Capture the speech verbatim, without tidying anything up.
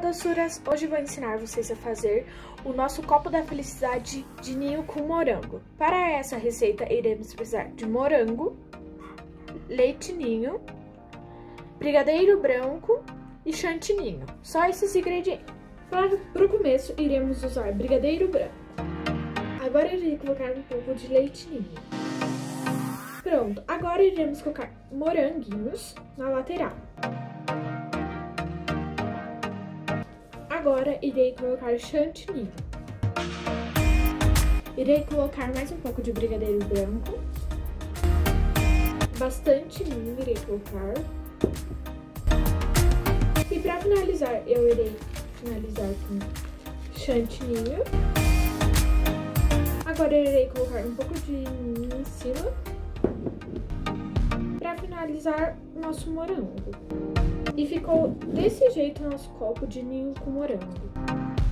doçuras! Hoje vou ensinar vocês a fazer o nosso copo da felicidade de ninho com morango. Para essa receita, iremos precisar de morango, leite ninho, brigadeiro branco e chantilly. Só esses ingredientes. Para o começo, iremos usar brigadeiro branco. Agora irei colocar um pouco de leite ninho. Pronto, agora iremos colocar moranguinhos na lateral. Agora irei colocar chantilly. Irei colocar mais um pouco de brigadeiro branco. Bastante ninho irei colocar. E para finalizar, eu irei finalizar com chantilly. Agora irei colocar um pouco de ninho em cima. Para finalizar nosso morango. E ficou desse jeito o nosso copo de ninho com morango.